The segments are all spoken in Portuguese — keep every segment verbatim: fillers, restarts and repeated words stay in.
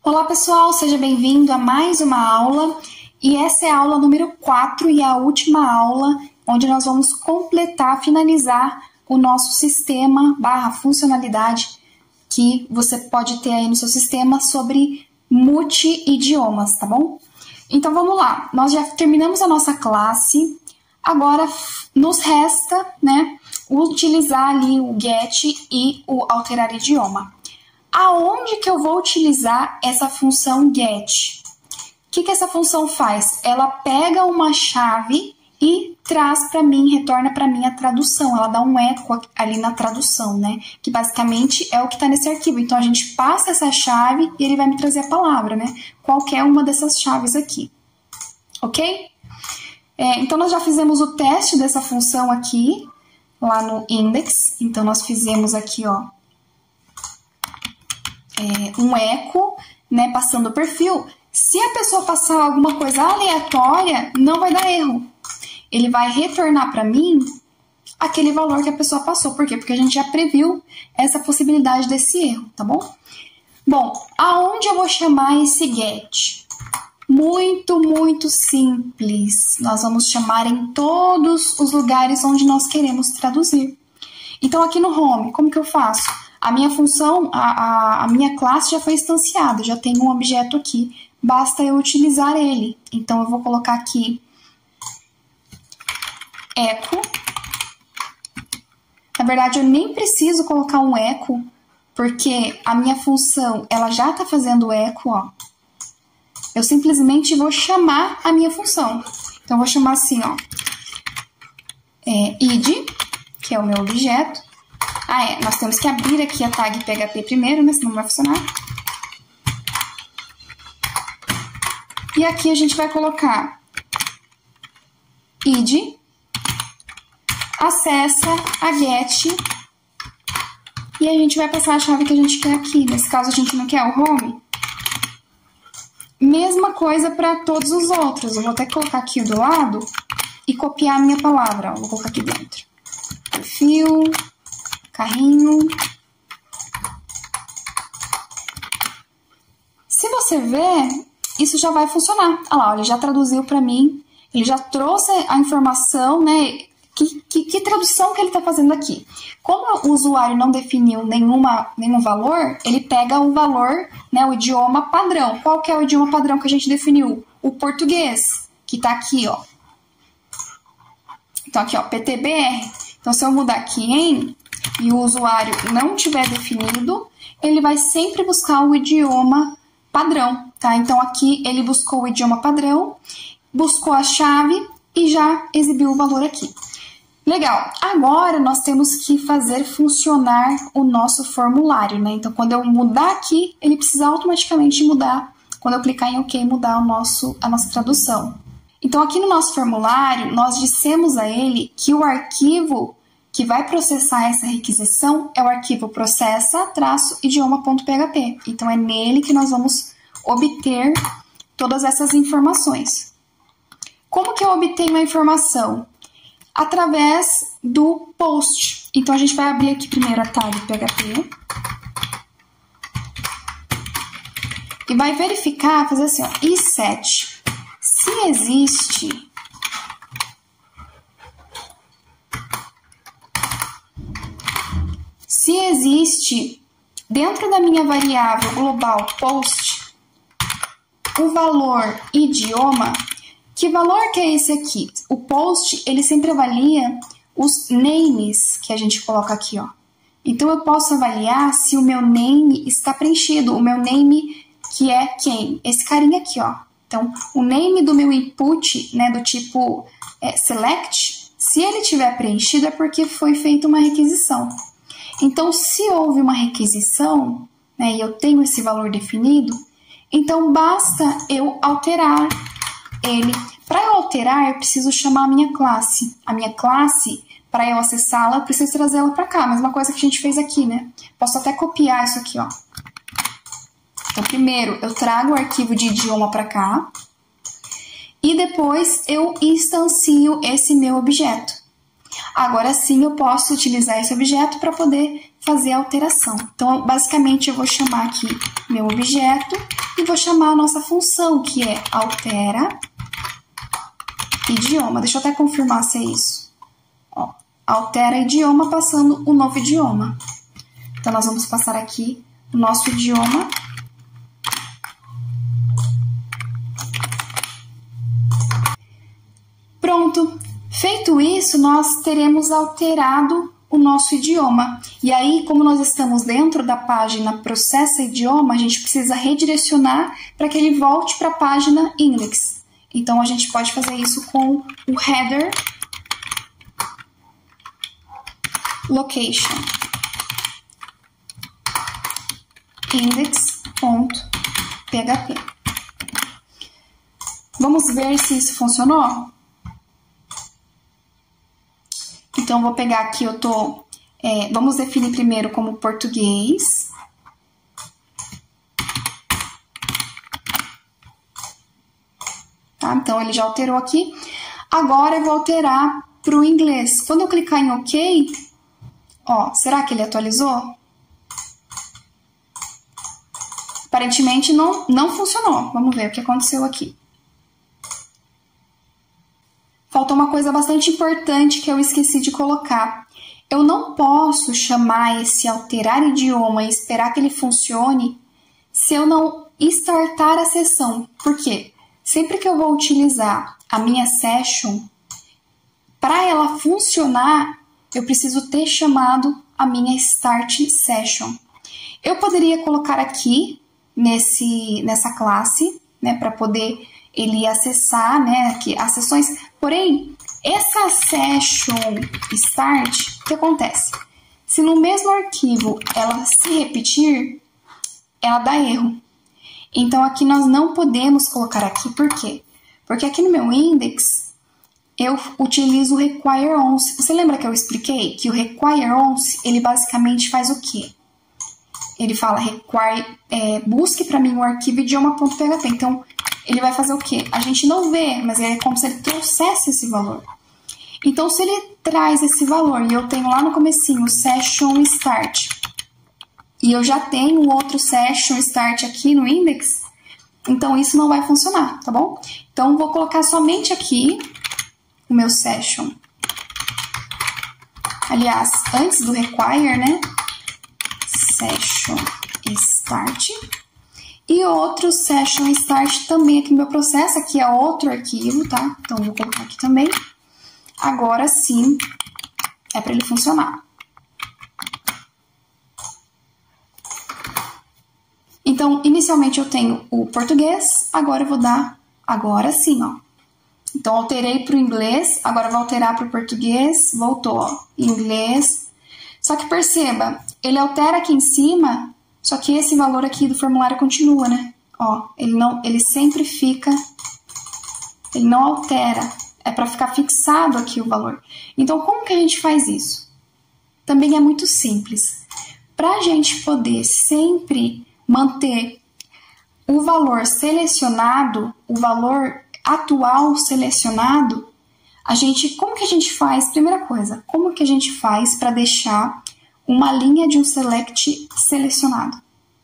Olá pessoal, seja bem-vindo a mais uma aula e essa é a aula número quatro e a última aula onde nós vamos completar, finalizar o nosso sistema barra funcionalidade que você pode ter aí no seu sistema sobre multi-idiomas, tá bom? Então vamos lá, nós já terminamos a nossa classe, agora nos resta, né, utilizar ali o get e o alterar idioma. Aonde que eu vou utilizar essa função get? O que que essa função faz? Ela pega uma chave e traz para mim, retorna para mim a tradução. Ela dá um eco ali na tradução, né? Que basicamente é o que está nesse arquivo. Então a gente passa essa chave e ele vai me trazer a palavra, né? Qualquer uma dessas chaves aqui. Ok? É, então nós já fizemos o teste dessa função aqui, lá no index. Então nós fizemos aqui, ó. É, um eco, né, passando o perfil. Se a pessoa passar alguma coisa aleatória, não vai dar erro. Ele vai retornar para mim aquele valor que a pessoa passou. Por quê? Porque a gente já previu essa possibilidade desse erro, tá bom? Bom, aonde eu vou chamar esse get? Muito, muito simples. Nós vamos chamar em todos os lugares onde nós queremos traduzir. Então, aqui no home, como que eu faço? A minha função, a, a, a minha classe já foi instanciada, já tem um objeto aqui, basta eu utilizar ele. Então, eu vou colocar aqui eco. Na verdade, eu nem preciso colocar um eco, porque a minha função, ela já está fazendo eco, ó. Eu simplesmente vou chamar a minha função. Então, eu vou chamar assim, ó, é, id, que é o meu objeto. Ah, é, nós temos que abrir aqui a tag P H P primeiro, né, senão não vai funcionar. E aqui a gente vai colocar id, acessa a get, e a gente vai passar a chave que a gente quer aqui. Nesse caso, a gente não quer o home. Mesma coisa para todos os outros. Eu vou até colocar aqui do lado e copiar a minha palavra. Ó, vou colocar aqui dentro. Perfil... carrinho. Se você ver, isso já vai funcionar. Olha lá, ele já traduziu para mim, ele já trouxe a informação, né? Que, que, que tradução que ele está fazendo aqui? Como o usuário não definiu nenhuma, nenhum valor, ele pega o valor, né? O idioma padrão. Qual que é o idioma padrão que a gente definiu? O português, que está aqui, ó. Então, aqui, ó, P T B R. Então, se eu mudar aqui em... e o usuário não tiver definido, ele vai sempre buscar o idioma padrão, tá? Então, aqui ele buscou o idioma padrão, buscou a chave e já exibiu o valor aqui. Legal! Agora, nós temos que fazer funcionar o nosso formulário, né? Então, quando eu mudar aqui, ele precisa automaticamente mudar, quando eu clicar em OK, mudar o nosso, a nossa tradução. Então, aqui no nosso formulário, nós dissemos a ele que o arquivo que vai processar essa requisição é o arquivo processa-idioma.php. Então, é nele que nós vamos obter todas essas informações. Como que eu obtenho a informação? Através do post. Então, a gente vai abrir aqui primeiro a tag P H P. E vai verificar, fazer assim, ó, i set. Se existe... Se existe, dentro da minha variável global post, o valor idioma, que valor que é esse aqui? O post, ele sempre avalia os names que a gente coloca aqui, ó. Então, eu posso avaliar se o meu name está preenchido, o meu name que é quem? Esse carinha aqui, ó. Então, o name do meu input, né, do tipo é, select, se ele tiver preenchido é porque foi feita uma requisição. Então, se houve uma requisição, né, e eu tenho esse valor definido, então basta eu alterar ele. Para eu alterar, eu preciso chamar a minha classe. A minha classe, para eu acessá-la, eu preciso trazê-la para cá. Mesma coisa que a gente fez aqui, né? Posso até copiar isso aqui, ó. Então, primeiro, eu trago o arquivo de idioma para cá. E depois, eu instancio esse meu objeto. Agora sim, eu posso utilizar esse objeto para poder fazer a alteração. Então, basicamente, eu vou chamar aqui meu objeto e vou chamar a nossa função, que é altera idioma. Deixa eu até confirmar se é isso. Ó, altera idioma passando o novo idioma. Então, nós vamos passar aqui o nosso idioma. Pronto. Feito isso, nós teremos alterado o nosso idioma. E aí, como nós estamos dentro da página Processa Idioma, a gente precisa redirecionar para que ele volte para a página Index. Então, a gente pode fazer isso com o header location index.php. Vamos ver se isso funcionou? Então, vou pegar aqui, eu tô... É, vamos definir primeiro como português. Tá? Então, ele já alterou aqui. Agora, eu vou alterar para o inglês. Quando eu clicar em OK, ó, será que ele atualizou? Aparentemente, não, não funcionou. Vamos ver o que aconteceu aqui. Faltou uma coisa bastante importante que eu esqueci de colocar. Eu não posso chamar esse alterar idioma e esperar que ele funcione se eu não startar a sessão. Por quê? Sempre que eu vou utilizar a minha session, para ela funcionar, eu preciso ter chamado a minha start session. Eu poderia colocar aqui nesse, nessa classe, né, para poder ele acessar, né, aqui, as sessões. Porém, essa session start, o que acontece? Se no mesmo arquivo ela se repetir, ela dá erro. Então, aqui nós não podemos colocar aqui, por quê? Porque aqui no meu index, eu utilizo o require once. Você lembra que eu expliquei que o require once, ele basicamente faz o quê? Ele fala, require, é, busque para mim o arquivo idioma.php. Então, ele vai fazer o quê? A gente não vê, mas é como se ele trouxesse esse valor. Então, se ele traz esse valor e eu tenho lá no comecinho o session start, e eu já tenho outro session start aqui no index, então isso não vai funcionar, tá bom? Então, vou colocar somente aqui o meu session. Aliás, antes do require, né? Session start. E outro session start também aqui no meu processo, aqui é outro arquivo, tá? Então, vou colocar aqui também. Agora sim, é para ele funcionar. Então, inicialmente eu tenho o português, agora eu vou dar, agora sim, ó. Então, alterei para o inglês, agora vou alterar para o português, voltou, ó, inglês. Só que perceba, ele altera aqui em cima, só que esse valor aqui do formulário continua, né? Ó, ele, não, ele sempre fica, ele não altera, é para ficar fixado aqui o valor. Então, como que a gente faz isso? Também é muito simples. Para a gente poder sempre manter o valor selecionado, o valor atual selecionado, a gente, como que a gente faz? Primeira coisa, como que a gente faz para deixar uma linha de um select selecionado?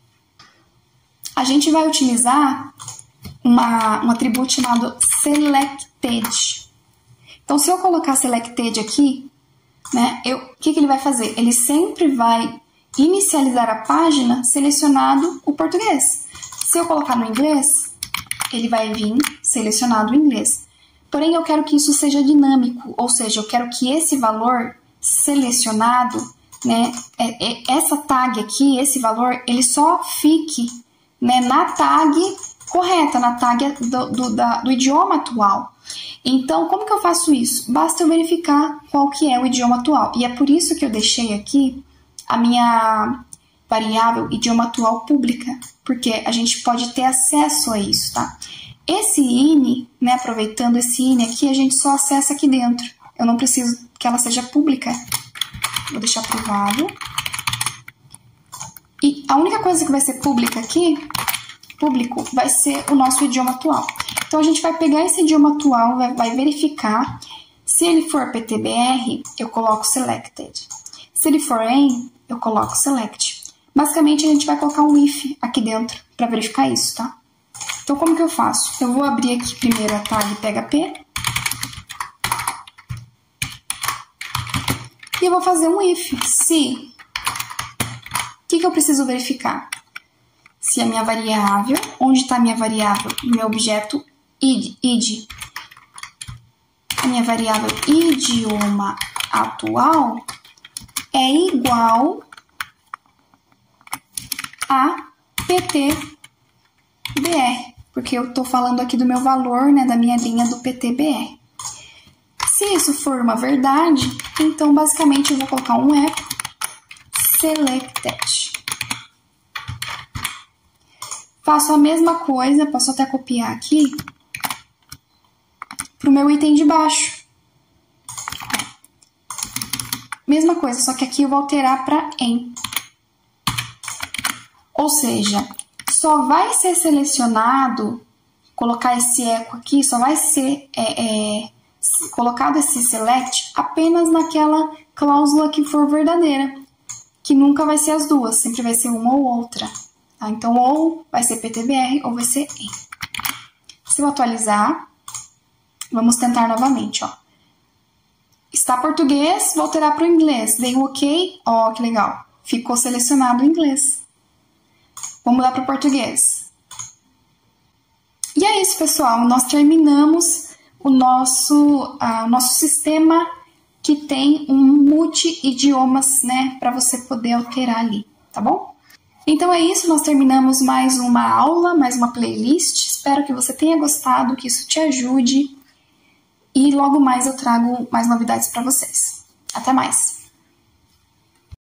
A gente vai utilizar uma, um atributo chamado selected. Então, se eu colocar selected aqui, né, eu, o que, que ele vai fazer? Ele sempre vai inicializar a página selecionado o português. Se eu colocar no inglês, ele vai vir selecionado o inglês. Porém, eu quero que isso seja dinâmico, ou seja, eu quero que esse valor selecionado, né, essa tag aqui, esse valor, ele só fique, né, na tag correta, na tag do, do, da, do idioma atual. Então, como que eu faço isso? Basta eu verificar qual que é o idioma atual. E é por isso que eu deixei aqui a minha variável idioma atual pública, porque a gente pode ter acesso a isso, tá? Esse ini, né, aproveitando esse ini aqui, a gente só acessa aqui dentro. Eu não preciso que ela seja pública. Vou deixar privado. E a única coisa que vai ser pública aqui, público, vai ser o nosso idioma atual. Então, a gente vai pegar esse idioma atual, vai, vai verificar. Se ele for P T B R, eu coloco selected. Se ele for em, eu coloco select. Basicamente, a gente vai colocar um if aqui dentro para verificar isso, tá? Então, como que eu faço? Eu vou abrir aqui primeiro a tag P H P. E eu vou fazer um if. Se... O que que eu preciso verificar? Se a minha variável... Onde está a minha variável? Meu objeto id, id. A minha variável idioma atual é igual a P T B R, porque eu estou falando aqui do meu valor, né, da minha linha do P T B R. Se isso for uma verdade, então basicamente eu vou colocar um echo selected. Faço a mesma coisa, posso até copiar aqui, para o meu item de baixo. Mesma coisa, só que aqui eu vou alterar para em. Ou seja, só vai ser selecionado, colocar esse eco aqui, só vai ser é, é, colocado esse select apenas naquela cláusula que for verdadeira, que nunca vai ser as duas, sempre vai ser uma ou outra. Tá? Então, ou vai ser P T B R ou vai ser em. Se eu atualizar, vamos tentar novamente, ó. Está português, vou alterar para o inglês. Dei um OK, ó, que legal. Ficou selecionado o inglês. Vamos mudar para o português. E é isso, pessoal. Nós terminamos o nosso, uh, nosso sistema que tem um multi-idiomas, né? Para você poder alterar ali, tá bom? Então é isso, nós terminamos mais uma aula, mais uma playlist. Espero que você tenha gostado, que isso te ajude. E logo mais eu trago mais novidades para vocês. Até mais!